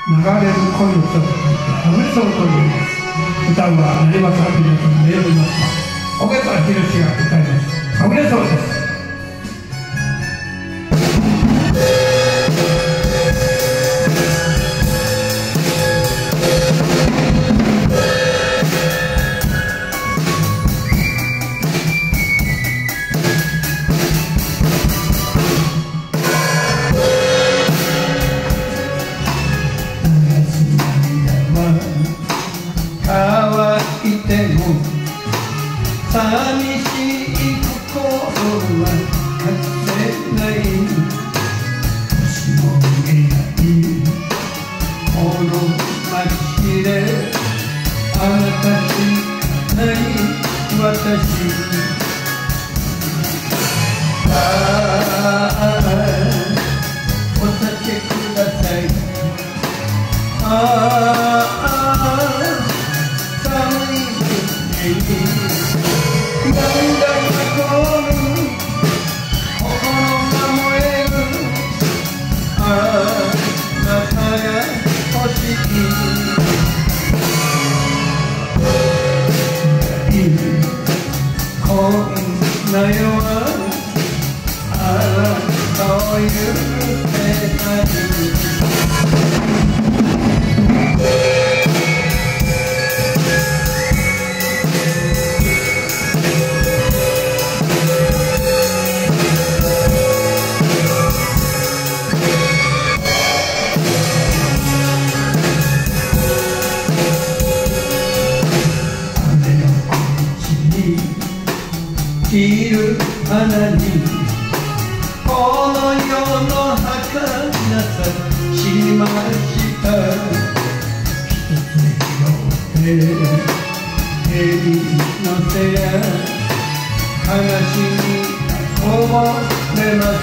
流れる恋をと書いてはぐれそうと言います。歌うは成松明と名を言いますが、尾形弘が歌います。はぐれそうです。 乾いても寂しい心は隠せない。星も見えないこの街であなたしかない私。お酒ください。なんだか心が燃える。あなたが欲しい。こんな夜はあなたを許せない。散る花にこの世の儚さしました。一つ拾って手に乗せや悲しみこぼれます。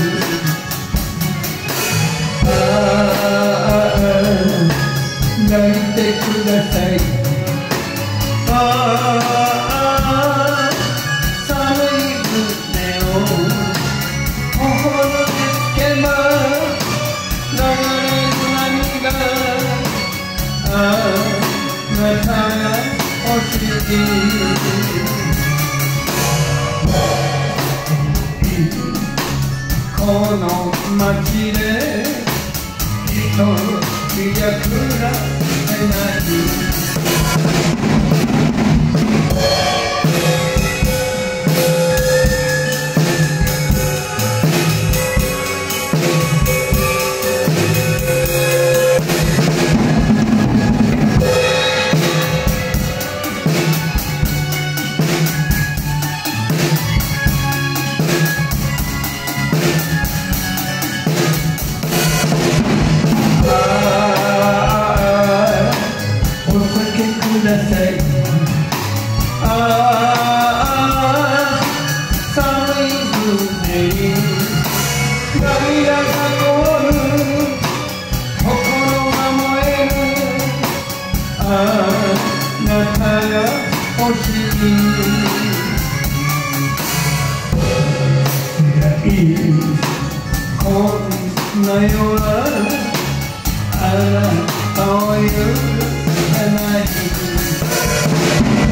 泣いてください。あなたが欲しい。この街で一人じゃ暮らせない。ください。寒い胸に涙が凍る。心が燃える。あなたが欲しい。こんな夜はあなたを許せない。